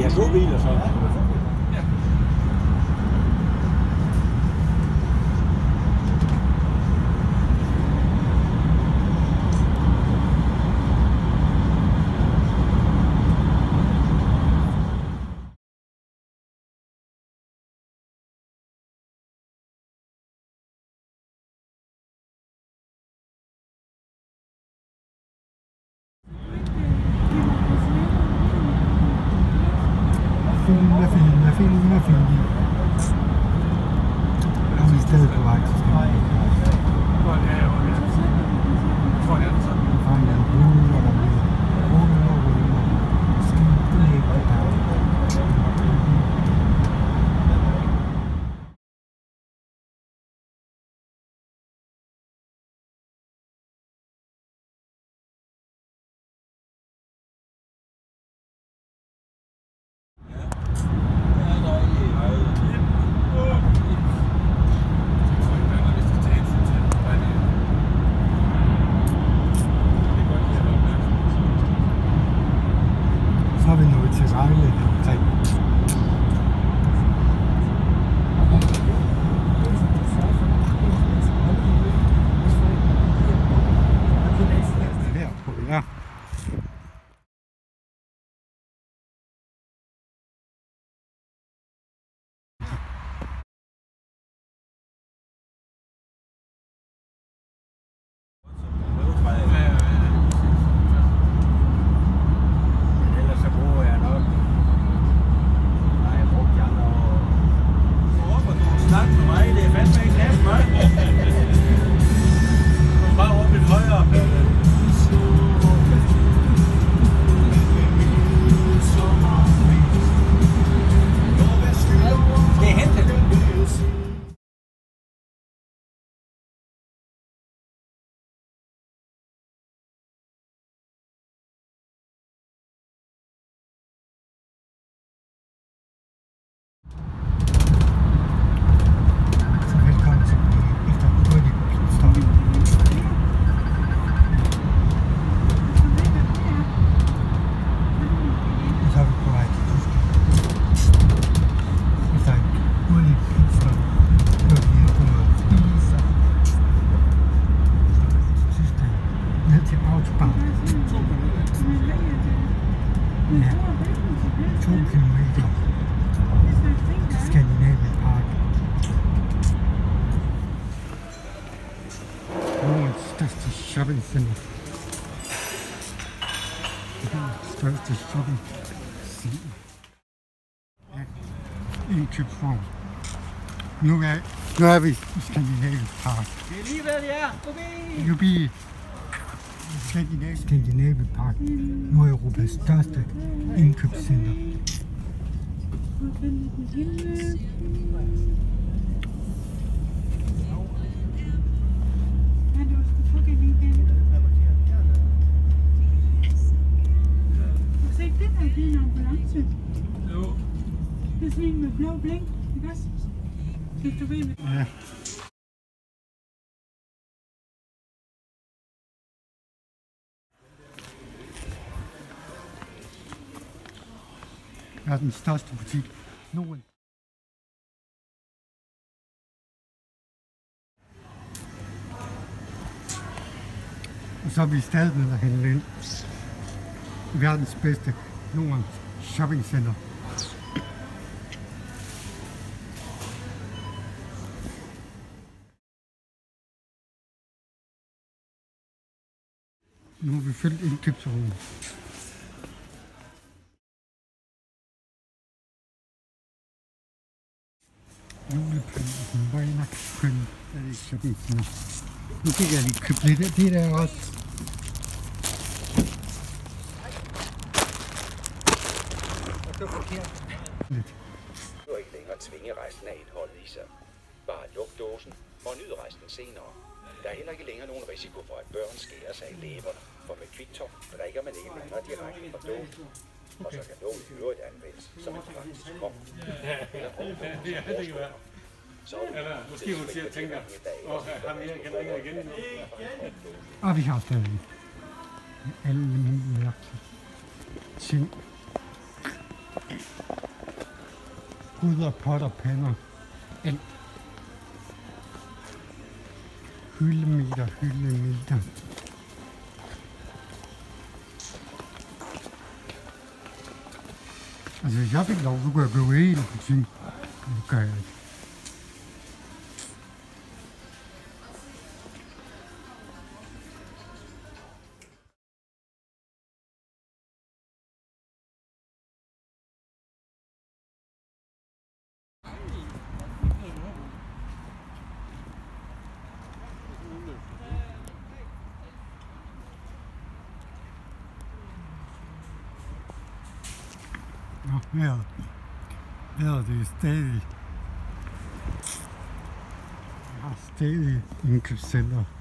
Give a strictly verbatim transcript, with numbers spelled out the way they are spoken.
er gode biler så. Filme, filme, filme, filme. Og vi er stadig på vej til Skagen. Hvor er det her? Hvor er det så? Fra en eller anden og der bliver ruller og ruller. Skibet ikke på dag. Så er vi nået til Vejle omkring. Her på ja. Ja, to kilometer til Scandinavian Park. Nordens største shoppingcenter. Det største shoppingcenter. Ja, indkøbsvogn. Nu er, nu er vi i Scandinavian Park. Det er lige hvad det er. Forbi! Jubi! Scandinavian Park, Nordeuropas største indkøbscenter. Se, det der er en ambulance. Jo. Det er sådan en med blå blink, ikke også? Hvis du ved det. Ja. Det er den største butik. Norden. Og så er vi stadig ved at handle ind. Verdens bedste Nordens shoppingcenter. Nu har vi fyldt indkøbsrummet. Julepynten, Weihnachtspynten, er det shoppingcenter. Nu fik jeg lige købt lidt af det der også. Du er ikke længere tvinge resten af indholdet i sig. Bare luk dåsen og nyd resten senere. Der er heller ikke længere nogen risiko for, at børn skærer sig i læberne, for med Kviktop drikker man ikke længere direkte fra dåsen. Og så kan lågen i øvrigt anvendes som en praktisk kop. Eller Ja, det kan være. Eller måske hun siger, tænker, åh, ham her kender ikke igen. Og vi har stadig alle mulige mærkelige ting. gryder, potter, pander, alt. Hyldemeter, hyldemeter. Altså hvis jeg fik lov, så kunne jeg købe hele butikken. Det gør jeg ikke. Nå, vejret. Vejret, det er stadig. Jeg har stadig indkøbscenter.